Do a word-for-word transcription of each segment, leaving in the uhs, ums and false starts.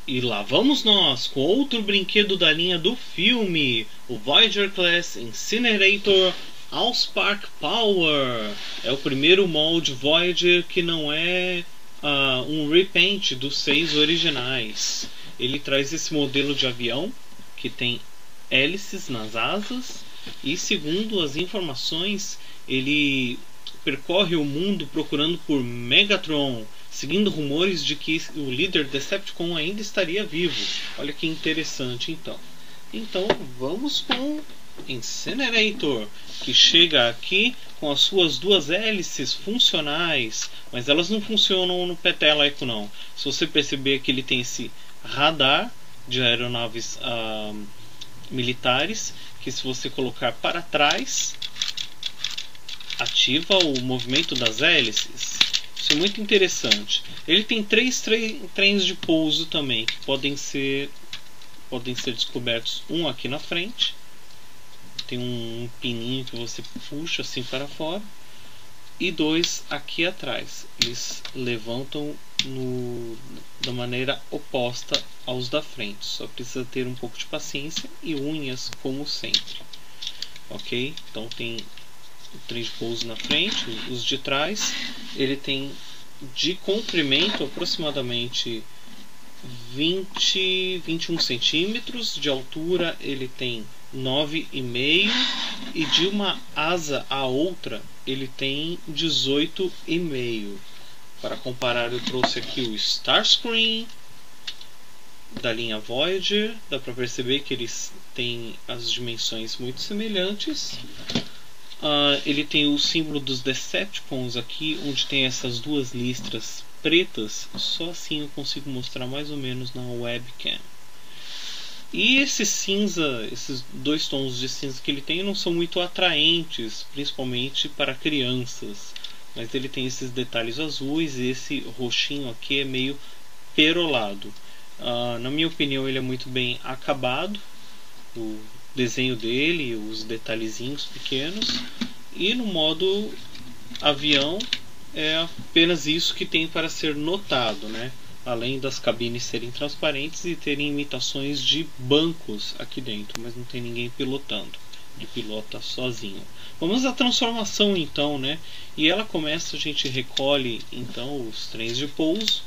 E lá vamos nós com outro brinquedo da linha do filme, o Voyager Class Incinerator Allspark Power. É o primeiro molde Voyager que não é uh, um repaint dos seis originais. Ele traz esse modelo de avião que tem hélices nas asas e, segundo as informações, ele percorre o mundo procurando por Megatron, seguindo rumores de que o líder Decepticon ainda estaria vivo. Olha que interessante, então. Então vamos com Incinerator, que chega aqui com as suas duas hélices funcionais, mas elas não funcionam no peteleco não. Se você perceber que ele tem esse radar de aeronaves ah, militares, que se você colocar para trás, ativa o movimento das hélices. Isso é muito interessante. Ele tem três tre trens de pouso também, que podem ser, podem ser descobertos. Um aqui na frente. Tem um pininho que você puxa assim para fora. E dois aqui atrás. Eles levantam no, da maneira oposta aos da frente. Só precisa ter um pouco de paciência e unhas, como sempre. Ok? Então tem o trem de pouso na frente, os de trás. Ele tem de comprimento aproximadamente vinte, vinte e um centímetros, de altura ele tem nove vírgula cinco e de uma asa a outra ele tem dezoito vírgula cinco. Para comparar, eu trouxe aqui o Starscream da linha Voyager. Dá para perceber que eles têm as dimensões muito semelhantes. Uh, ele tem o símbolo dos Decepticons aqui, onde tem essas duas listras pretas. Só assim eu consigo mostrar mais ou menos na webcam. E esse cinza, esses dois tons de cinza que ele tem não são muito atraentes, principalmente para crianças. Mas ele tem esses detalhes azuis e esse roxinho aqui é meio perolado. Uh, na minha opinião, ele é muito bem acabado. O desenho dele, os detalhezinhos pequenos, e no modo avião é apenas isso que tem para ser notado, né? Além das cabines serem transparentes e terem imitações de bancos aqui dentro, mas não tem ninguém pilotando, ele pilota sozinho. Vamos à transformação então, né? E ela começa, a gente recolhe então os trens de pouso,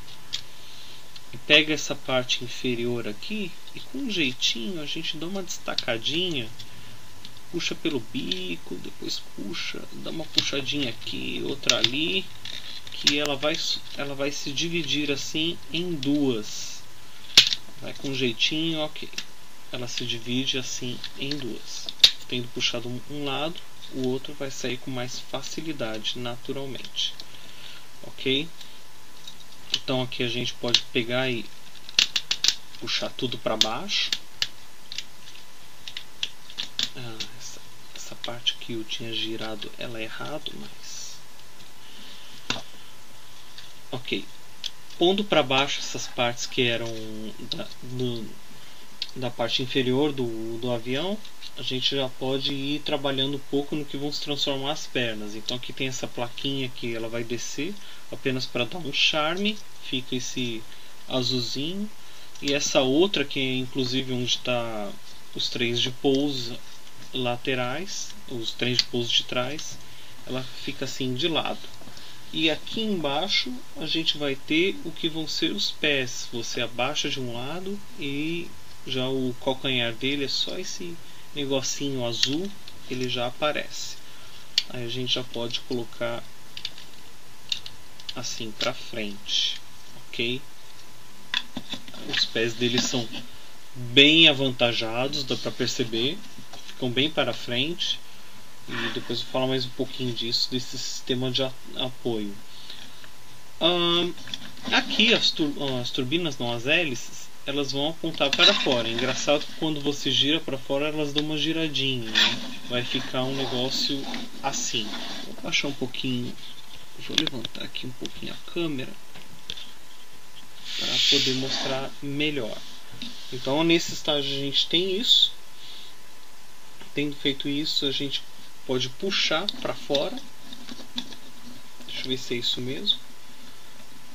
pega essa parte inferior aqui e com um jeitinho a gente dá uma destacadinha, puxa pelo bico, depois puxa, dá uma puxadinha aqui, outra ali, que ela vai, ela vai se dividir assim em duas. Vai com um jeitinho, ok. Ela se divide assim em duas. Tendo puxado um lado, o outro vai sair com mais facilidade, naturalmente. Ok? Então aqui a gente pode pegar e puxar tudo para baixo. Ah, essa, essa parte que eu tinha girado, ela é errado, mas ok. Pondo para baixo essas partes que eram da, do, da parte inferior do, do avião, a gente já pode ir trabalhando um pouco no que vão se transformar as pernas. Então aqui tem essa plaquinha que ela vai descer apenas para dar um charme, fica esse azulzinho, e essa outra que é inclusive onde está os trens de pouso laterais, os trens de pouso de trás, ela fica assim de lado. E aqui embaixo a gente vai ter o que vão ser os pés. Você abaixa de um lado e já o calcanhar dele é só esse negocinho azul, ele já aparece. Aí a gente já pode colocar assim para frente, ok? Os pés dele são bem avantajados, dá para perceber, ficam bem para frente. E depois eu vou falar mais um pouquinho disso, desse sistema de apoio. Hum, aqui as, tur as turbinas, não as hélices, elas vão apontar para fora. É engraçado que quando você gira para fora, elas dão uma giradinha, né? Vai ficar um negócio assim. Vou baixar um pouquinho, vou levantar aqui um pouquinho a câmera para poder mostrar melhor. Então nesse estágio a gente tem isso. Tendo feito isso, a gente pode puxar para fora. Deixa eu ver se é isso mesmo.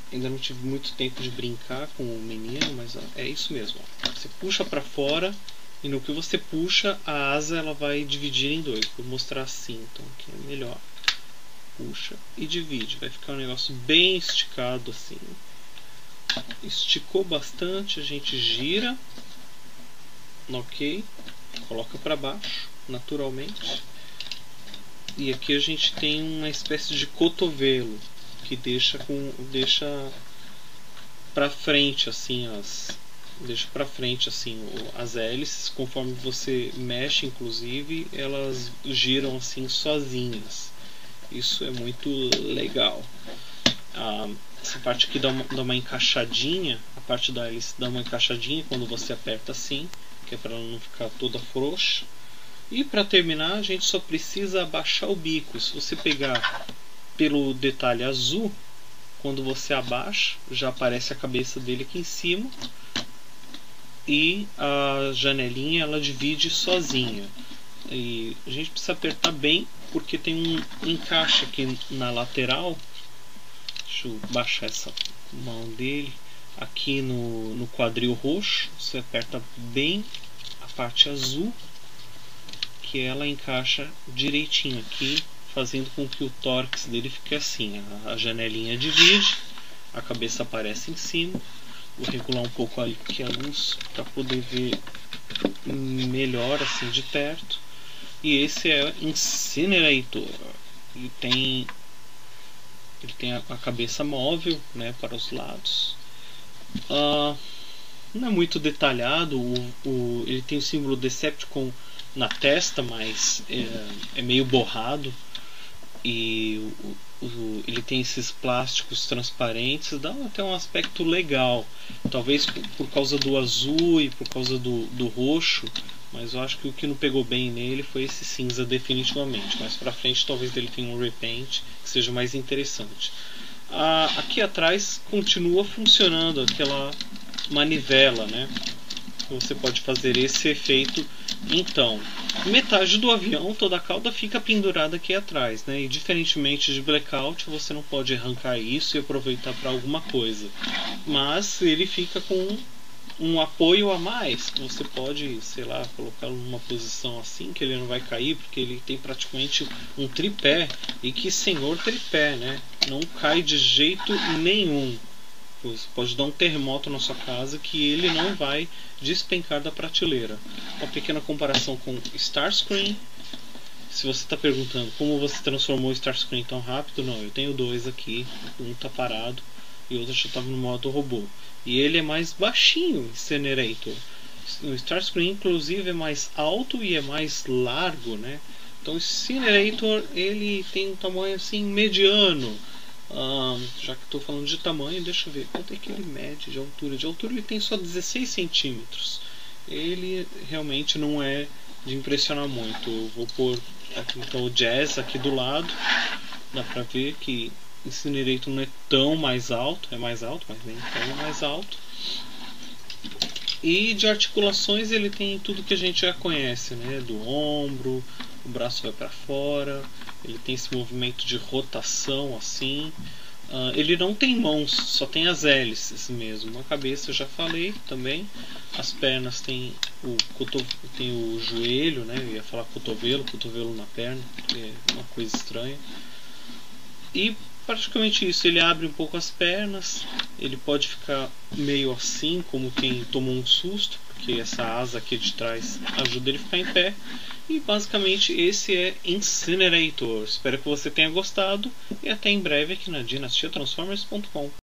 ainda não tive muito tempo de brincar com o menino, mas ó, é isso mesmo. Ó. Você puxa para fora e no que você puxa, a asa ela vai dividir em dois. Vou mostrar assim, então que é melhor. Puxa e divide, vai ficar um negócio bem esticado assim. Esticou bastante, a gente gira, ok, coloca para baixo naturalmente. E aqui a gente tem uma espécie de cotovelo que deixa com deixa para frente assim as deixa para frente assim as hélices, conforme você mexe, inclusive elas giram assim sozinhas. Isso é muito legal. Ah, essa parte aqui dá uma, dá uma encaixadinha, a parte da hélice dá uma encaixadinha quando você aperta assim, que é para ela não ficar toda frouxa. E para terminar, a gente só precisa abaixar o bico. Se você pegar pelo detalhe azul, quando você abaixa, já aparece a cabeça dele aqui em cima. E a janelinha ela divide sozinha. E a gente precisa apertar bem, porque tem um encaixe aqui na lateral. Deixa eu baixar essa mão dele. Aqui no, no quadril roxo, você aperta bem a parte azul, que ela encaixa direitinho aqui, fazendo com que o tórax dele fique assim. A, a janelinha divide, a cabeça aparece em cima. Vou regular um pouco aqui a luz para poder ver melhor assim de perto. E esse é o Incinerator. Ele tem ele tem a, a cabeça móvel, né, para os lados. Uh, não é muito detalhado. O, o, ele tem o símbolo Decepticon na testa, mas é, é meio borrado. E o, o, ele tem esses plásticos transparentes, dá até um aspecto legal. Talvez por, por causa do azul e por causa do, do roxo. Mas eu acho que o que não pegou bem nele foi esse cinza definitivamente. Mais pra frente talvez ele tenha um repaint que seja mais interessante. Ah, aqui atrás continua funcionando aquela manivela, né? Você pode fazer esse efeito. Então, metade do avião, toda a cauda fica pendurada aqui atrás, né? E diferentemente de Blackout, você não pode arrancar isso e aproveitar para alguma coisa. Mas ele fica com um apoio a mais. Você pode, sei lá, colocá-lo numa posição assim que ele não vai cair, porque ele tem praticamente um tripé. E que senhor tripé, né? Não cai de jeito nenhum. Você pode dar um terremoto na sua casa que ele não vai despencar da prateleira. Uma pequena comparação com Starscream. Se você está perguntando como você transformou o Starscream tão rápido, não, eu tenho dois aqui. Um está parado e o outro já estava no modo robô. E ele é mais baixinho, Incinerator. O Starscream inclusive é mais alto e é mais largo, né? Então o Incinerator ele tem um tamanho assim mediano. Um, já que estou falando de tamanho, deixa eu ver quanto é que ele mede de altura. De altura ele tem só dezesseis centímetros. Ele realmente não é de impressionar muito. Eu vou pôr aqui, então, o Jazz aqui do lado. Dá pra ver que Incinerator não é tão mais alto. É mais alto, mas nem tão mais alto. E de articulações ele tem tudo que a gente já conhece, né? Do ombro, o braço vai para fora. Ele tem esse movimento de rotação assim. Uh, ele não tem mãos, só tem as hélices mesmo. A cabeça eu já falei também. As pernas tem o, coto... tem o joelho, né? Eu ia falar cotovelo, cotovelo na perna, que é uma coisa estranha. E praticamente isso, ele abre um pouco as pernas. Ele pode ficar meio assim, como quem tomou um susto, porque essa asa aqui de trás ajuda ele a ficar em pé. E basicamente esse é Incinerator. Espero que você tenha gostado e até em breve aqui na dinastia transformers ponto com.